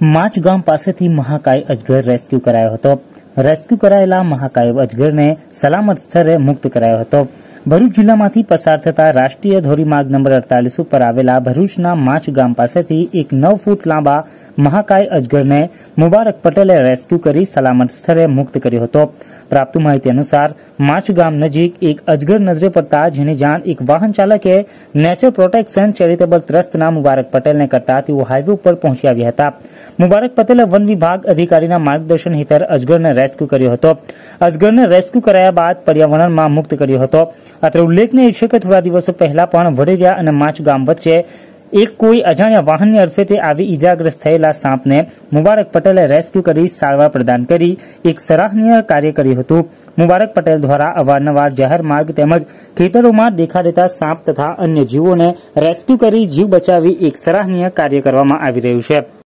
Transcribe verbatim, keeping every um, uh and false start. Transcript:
માચ ગામ પાસેથી મહાકાય અજગર રેસ્ક્યુ કરાયો હતો। રેસ્ક્યુ કરાયેલા મહાકાય અજગરને સલામત સ્થળે મુક્ત કરાયો હતો। ભરૂચ જિલ્લામાંથી પસાર થતા રાષ્ટ્રીય ધોરીમાર્ગ નંબર અડતાલીસ ઉપર આવેલા ભરૂચના માચ ગામ પાસેથી એક નવ ફૂટ લાંબા મહાકાય અજગરને મુબારક પટેલે રેસ્ક્યુ કરી સલામત સ્થળે મુક્ત કર્યો હતો। પ્રાપ્ત માહિતી અનુસાર માચ ગામ નજીક એક અજગર નજરે પડતા જેની જાણ એક વાહન ચાલકે નેચર પ્રોટેક્શન ચેરિટેબલ ટ્રસ્ટના મુબારક પટેલને કરતા તેઓ હાઈવે ઉપર પહોંચી આવ્યા હતા। મુબારક પટેલે વન વિભાગ અધિકારીના માર્ગદર્શન હેઠળ અજગરને રેસ્ક્યુ કર્યો હતો। અજગરને રેસ્ક્યુ કરાયા બાદ પર્યાવરણમાં મુક્ત કર્યો હતો। અત્રે ઉલ્લેખનીય છે કે થોડા દિવસો પહેલા પણ વડેરિયા અને માચ ગામ વચ્ચે એક કોઈ અજાણ્યા વાહનની અડફેટે આવી ઈજાગ્રસ્ત થયેલા સાપને મુબારક પટેલે રેસ્ક્યુ કરી સારવાર પ્રદાન કરી એક સરાહનીય કાર્ય કર્યું હતું। મુબારક પટેલ દ્વારા અવારનવાર જાહેર માર્ગ તેમજ ખેતરોમાં દેખા દેતા સાપ તથા અન્ય જીવોને રેસ્ક્યુ કરી જીવ બચાવી એક સરાહનીય કાર્ય કરવામાં આવી રહ્યું છે।